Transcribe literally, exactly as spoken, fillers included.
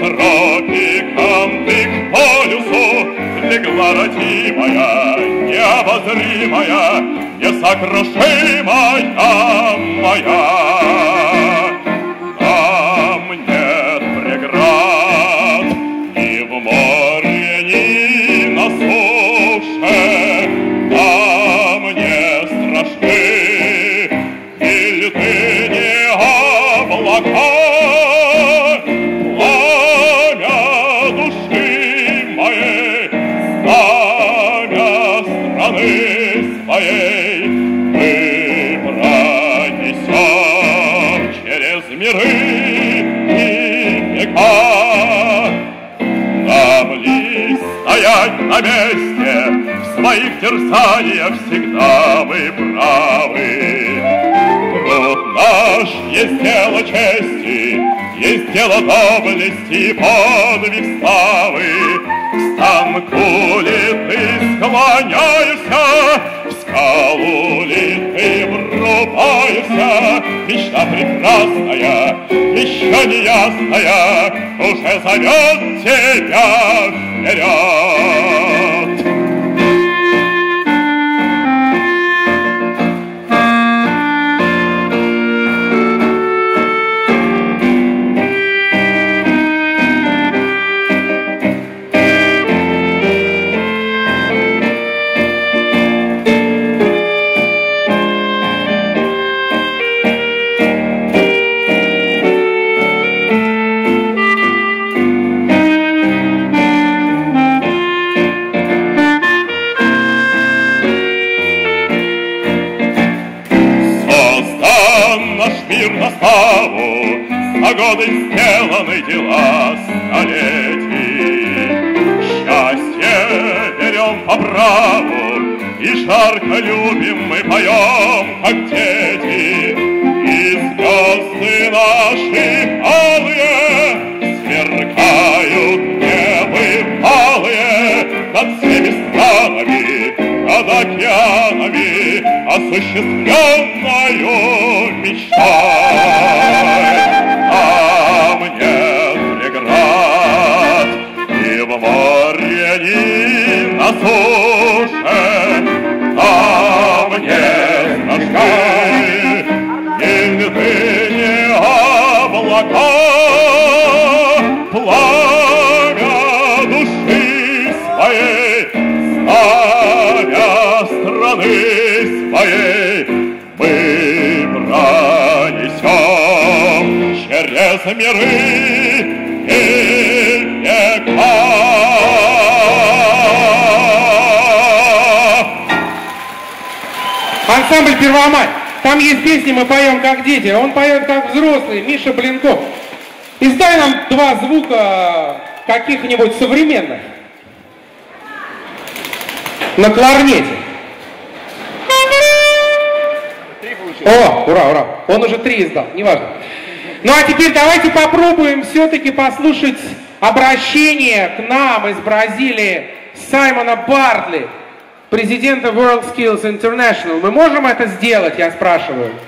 тропикам, ты к полюсу легла родимая, необозримая, несокрушимая моя. Там нет преград ни в море, ни на суше, там не страшны ни льды, ни облака. Пламя души моей, знамя страны своей мы пронесем через миры и века. Нам ли стоять на месте, в своих терзаниях всегда мы правы. Труд наш есть дело чести, есть дело доблести, подвиг славы. К станку ли ты склоняешься, в скалу ли ты врубаешься? Мечта прекрасная, еще неясная, уже зовет тебя вперед. Мир на славу, за годы сделаны дела столетий. Счастье берем по праву и жарко любим мы поем, как дети. И звезды наши алые сверкают небывалые над всеми странами, над океанами, осуществленною мечтой. Там нет преград ни в море, ни на суше, там нет страшны ни льды, ни облака. Пламя души своей, знамя страны своей мы пронесем через миры и века. Ансамбль «Первомай». Там есть песни, мы поем как дети, а он поет как взрослый, Миша Блинков. Издай нам два звука каких-нибудь современных. На кларнете. О, ура, ура. Он уже три издал, неважно. Ну а теперь давайте попробуем все-таки послушать обращение к нам из Бразилии Саймона Бартли, президента WorldSkills International. Мы можем это сделать, я спрашиваю?